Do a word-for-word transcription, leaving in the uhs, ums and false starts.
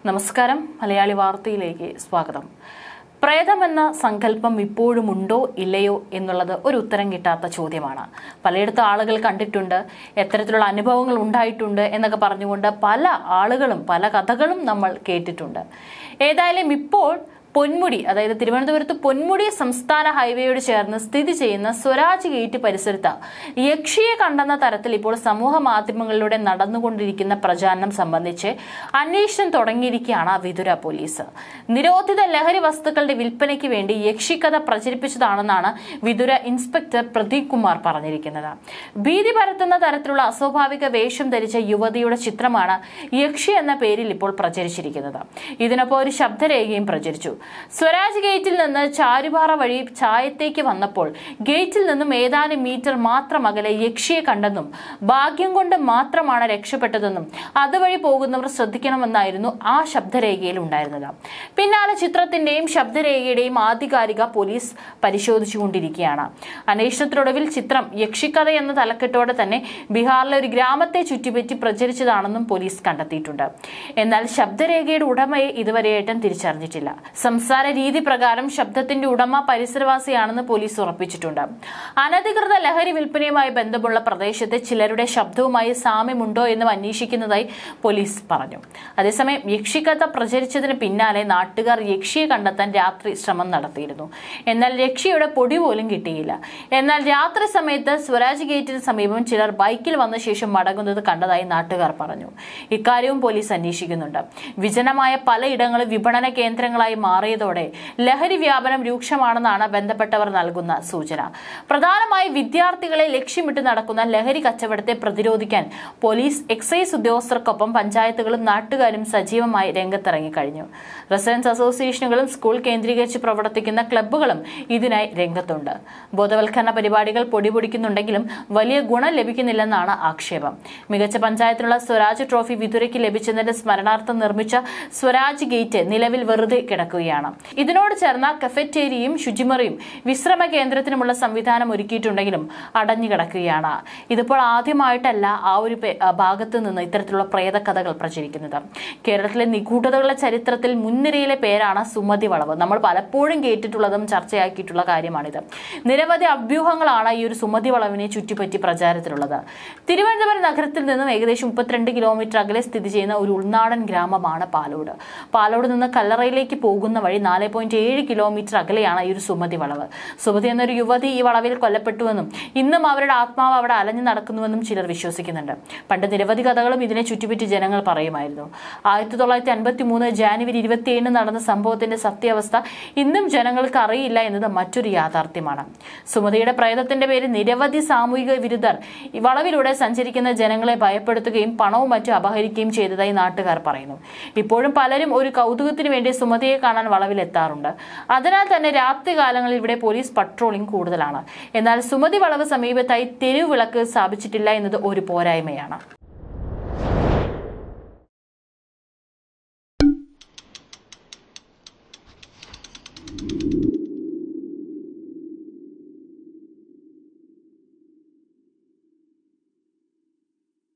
നമസ്കാരം മലയാളി വാർത്തയിലേക്ക് സ്വാഗതം. പ്രേതമെന്ന സങ്കല്പം ഇപ്പോഴും ഉണ്ടോ ഇല്ലയോ എന്നുള്ളത് ഒരു ഉത്തരം കിട്ടാത്ത ചോദ്യമാണ്. പലയിടത്തും ആളുകൾ കണ്ടിട്ടുണ്ട്, എത്തരത്തിലുള്ള അനുഭവങ്ങൾ ഉണ്ടായിട്ടുണ്ട് എന്നൊക്കെ പറഞ്ഞുകൊണ്ട് പല ആളുകളും പല കഥകളും നമ്മൾ കേട്ടിട്ടുണ്ട്. ഏതായാലും ഇപ്പോൾ പൊന്മുടി, അതായത് തിരുവനന്തപുരത്ത് പൊന്മുടി സംസ്ഥാന ഹൈവേയോട് ചേർന്ന് സ്ഥിതി ചെയ്യുന്ന സ്വരാജ് ഗേറ്റ് പരിസരത്ത് യക്ഷിയെ കണ്ടെന്ന തരത്തിൽ ഇപ്പോൾ സമൂഹ മാധ്യമങ്ങളിലൂടെ നടന്നുകൊണ്ടിരിക്കുന്ന പ്രചാരണം സംബന്ധിച്ച് അന്വേഷണം തുടങ്ങിയിരിക്കുകയാണ് വിതുര പോലീസ്. നിരോധിത ലഹരി വസ്തുക്കളുടെ വിൽപ്പനയ്ക്ക് വേണ്ടി യക്ഷിക്കഥ പ്രചരിപ്പിച്ചതാണെന്നാണ് വിതുര ഇൻസ്പെക്ടർ പ്രദീപ് കുമാർ പറഞ്ഞിരിക്കുന്നത്. ഭീതി പരത്തുന്ന തരത്തിലുള്ള അസ്വാഭാവിക വേഷം ധരിച്ച യുവതിയുടെ ചിത്രമാണ് യക്ഷി എന്ന പേരിൽ ഇപ്പോൾ പ്രചരിച്ചിരിക്കുന്നത്. ഇതിനൊപ്പം ഒരു ശബ്ദരേഖയും പ്രചരിച്ചു. സ്വരാജ് ഗേറ്റിൽ നിന്ന് ചാരുപാറ വഴി ചായത്തേക്ക് വന്നപ്പോൾ ഗേറ്റിൽ നിന്നും ഏതാനും മീറ്റർ മാത്രം അകലെ യക്ഷിയെ കണ്ടെന്നും ഭാഗ്യം കൊണ്ട് മാത്രമാണ് രക്ഷപ്പെട്ടതെന്നും അതുവഴി പോകുന്നവർ ശ്രദ്ധിക്കണമെന്നായിരുന്നു ആ ശബ്ദരേഖയിൽ ഉണ്ടായിരുന്നത്. പിന്നാലെ ചിത്രത്തിന്റെയും ശബ്ദരേഖയുടെയും ആധികാരിക പോലീസ് പരിശോധിച്ചുകൊണ്ടിരിക്കുകയാണ്. അന്വേഷണത്തിനൊടുവിൽ ചിത്രം യക്ഷിക്കഥ എന്ന തലക്കെട്ടോടെ തന്നെ ബീഹാറിലെ ഒരു ഗ്രാമത്തെ ചുറ്റിപ്പറ്റി പ്രചരിച്ചതാണെന്നും പോലീസ് കണ്ടെത്തിയിട്ടുണ്ട്. എന്നാൽ ശബ്ദരേഖയുടെ ഉടമയെ ഇതുവരെയായിട്ടും തിരിച്ചറിഞ്ഞിട്ടില്ല. സംസാര രീതി പ്രകാരം ശബ്ദത്തിന്റെ ഉടമ പരിസരവാസിയാണെന്ന് പോലീസ് ഉറപ്പിച്ചിട്ടുണ്ട്. അനധികൃത ലഹരി വിൽപ്പനയുമായി ബന്ധമുള്ള പ്രദേശത്തെ ചിലരുടെ ശബ്ദവുമായി സാമ്യമുണ്ടോ എന്നും അന്വേഷിക്കുന്നതായി പോലീസ് പറഞ്ഞു. അതേസമയം യക്ഷിക്കഥ പ്രചരിച്ചതിന് പിന്നാലെ നാട്ടുകാർ യക്ഷിയെ കണ്ടെത്താൻ രാത്രി ശ്രമം നടത്തിയിരുന്നു. എന്നാൽ യക്ഷിയുടെ പൊടി പോലും കിട്ടിയില്ല. എന്നാൽ രാത്രി സമയത്ത് സ്വരാജ് ഗേറ്റിന് സമീപം ചിലർ ബൈക്കിൽ വന്ന ശേഷം മടങ്ങുന്നത് കണ്ടതായി നാട്ടുകാർ പറഞ്ഞു. ഇക്കാര്യവും പോലീസ് അന്വേഷിക്കുന്നുണ്ട്. വിജനമായ പലയിടങ്ങളും വിപണന കേന്ദ്രങ്ങളായി മാറിയതോടെ ലഹരി വ്യാപനം രൂക്ഷമാണെന്നാണ് ബന്ധപ്പെട്ടവർ നൽകുന്ന സൂചന. പ്രധാനമായി വിദ്യാർത്ഥികളെ ലക്ഷ്യമിട്ട് നടക്കുന്ന ലഹരി കച്ചവടത്തെ പ്രതിരോധിക്കാൻ പോലീസ്, എക്സൈസ് ഉദ്യോഗസ്ഥർക്കൊപ്പം പഞ്ചായത്തുകളും നാട്ടുകാരും സജീവമായി രംഗത്തിറങ്ങിക്കഴിഞ്ഞു. റെസിഡൻസ് അസോസിയേഷനുകളും സ്കൂൾ കേന്ദ്രീകരിച്ച് പ്രവർത്തിക്കുന്ന ക്ലബ്ബുകളും ഇതിനായി രംഗത്തുണ്ട്. ബോധവൽക്കരണ പരിപാടികൾ പൊടിപൊടിക്കുന്നുണ്ടെങ്കിലും വലിയ ഗുണം ലഭിക്കുന്നില്ലെന്നാണ് ആക്ഷേപം. മികച്ച പഞ്ചായത്തിനുള്ള സ്വരാജ് ട്രോഫി വിതുരയ്ക്ക് ലഭിച്ചതിന്റെ സ്മരണാർത്ഥം നിർമ്മിച്ച സ്വരാജ് ഗേറ്റ് നിലവിൽ വെറുതെ കിടക്കുകയാണ്. ഇതിനോട് ചേർന്ന കഫറ്റേരിയയും ശുചിമുറിയും വിശ്രമ കേന്ദ്രത്തിനുമുള്ള സംവിധാനം ഒരുക്കിയിട്ടുണ്ടെങ്കിലും അടഞ്ഞു കിടക്കുകയാണ്. ഇതിപ്പോൾ ആദ്യമായിട്ടല്ല ആ ഒരു ഭാഗത്ത് നിന്ന് ഇത്തരത്തിലുള്ള പ്രേതകഥകൾ പ്രചരിക്കുന്നത്. കേരളത്തിലെ നിഗൂഢതകളുടെ ചരിത്രത്തിൽ മുൻനിരയിലെ പേരാണ് സുമതി വളവ്. നമ്മൾ പലപ്പോഴും കേട്ടിട്ടുള്ളതും ചർച്ചയാക്കിയിട്ടുള്ള കാര്യമാണിത്. നിരവധി അഭ്യൂഹങ്ങളാണ് ഈ ഒരു സുമതി വളവിനെ ചുറ്റിപ്പറ്റി പ്രചാരത്തിലുള്ളത്. തിരുവനന്തപുരം നഗരത്തിൽ നിന്നും ഏകദേശം മുപ്പത്തിരണ്ട് കിലോമീറ്റർ അകലെ സ്ഥിതി ചെയ്യുന്ന ഒരു ഉൾനാടൻ ഗ്രാമമാണ് പാലോട്. പാലോട് നിന്ന് കല്ലറയിലേക്ക് പോകുന്ന വഴി നാല് പോയിന്റ് ഏഴ് കിലോമീറ്റർ അകലെയാണ് ഈ ഒരു സുമതി വളവ്. സുമതി എന്നൊരു യുവതി ഈ വളവിൽ കൊല്ലപ്പെട്ടുവെന്നും ഇന്നും അവരുടെ ആത്മാവ് അവിടെ അലഞ്ഞു നടക്കുന്നുവെന്നും ചിലർ വിശ്വസിക്കുന്നുണ്ട്. പണ്ട് നിരവധി കഥകളും ഇതിനെ ചുറ്റിപ്പറ്റി ജനങ്ങൾ പറയുമായിരുന്നു. ആയിരത്തി തൊള്ളായിരത്തി അൻപത്തി മൂന്ന് ജാനുവരി ഇരുപത്തിയേഴിന് നടന്ന സംഭവത്തിന്റെ സത്യാവസ്ഥ ഇന്നും ജനങ്ങൾക്ക് അറിയില്ല എന്നത് മറ്റൊരു യാഥാർത്ഥ്യമാണ്. സുമതിയുടെ പ്രേതത്തിന്റെ പേരിൽ നിരവധി സാമൂഹിക വിരുദ്ധർ ഈ വളവിലൂടെ സഞ്ചരിക്കുന്ന ജനങ്ങളെ ഭയപ്പെടുത്തുകയും പണവും മറ്റും അപഹരിക്കുകയും ചെയ്തതായി നാട്ടുകാർ പറയുന്നു. ഇപ്പോഴും പലരും ഒരു കൗതുകത്തിന് വേണ്ടി സുമതിയെ കാണാൻ വളവിലെത്താറുണ്ട്. അതിനാൽ തന്നെ രാത്രികാലങ്ങളിൽ ഇവിടെ പോലീസ് പട്രോളിംഗ് കൂടുതലാണ്. എന്നാൽ സുമതി വളവ് സമീപത്തായി തെരുവ് വിളക്ക് സ്ഥാപിച്ചിട്ടില്ല എന്നത് ഒരു പോരായ്മയാണ്.